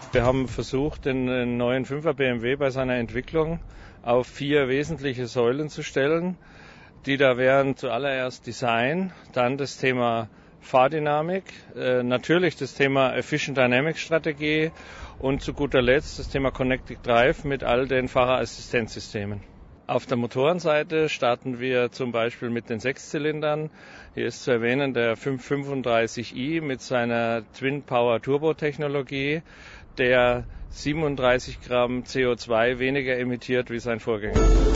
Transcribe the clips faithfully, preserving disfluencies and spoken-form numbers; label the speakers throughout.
Speaker 1: Wir haben versucht, den neuen Fünfer B M W bei seiner Entwicklung auf vier wesentliche Säulen zu stellen, die da wären zuallererst Design, dann das Thema Fahrdynamik, äh, natürlich das Thema Efficient Dynamics Strategie und zu guter Letzt das Thema Connected Drive mit all den Fahrerassistenzsystemen. Auf der Motorenseite starten wir zum Beispiel mit den Sechszylindern. Hier ist zu erwähnen der fünfhundertfünfunddreißig i mit seiner Twin Power Turbo Technologie, der siebenunddreißig Gramm C O zwei weniger emittiert wie sein Vorgänger.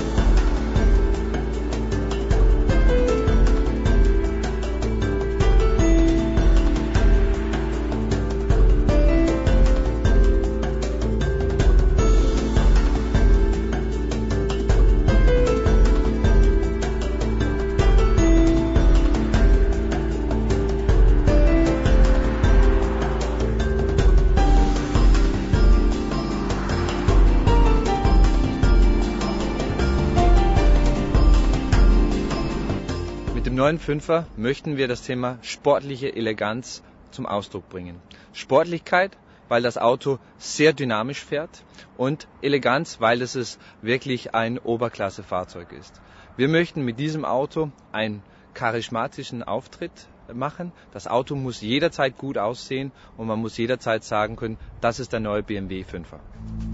Speaker 2: Mit dem neuen Fünfer möchten wir das Thema sportliche Eleganz zum Ausdruck bringen. Sportlichkeit, weil das Auto sehr dynamisch fährt, und Eleganz, weil es wirklich ein Oberklassefahrzeug ist. Wir möchten mit diesem Auto einen charismatischen Auftritt machen. Das Auto muss jederzeit gut aussehen und man muss jederzeit sagen können, das ist der neue B M W Fünfer.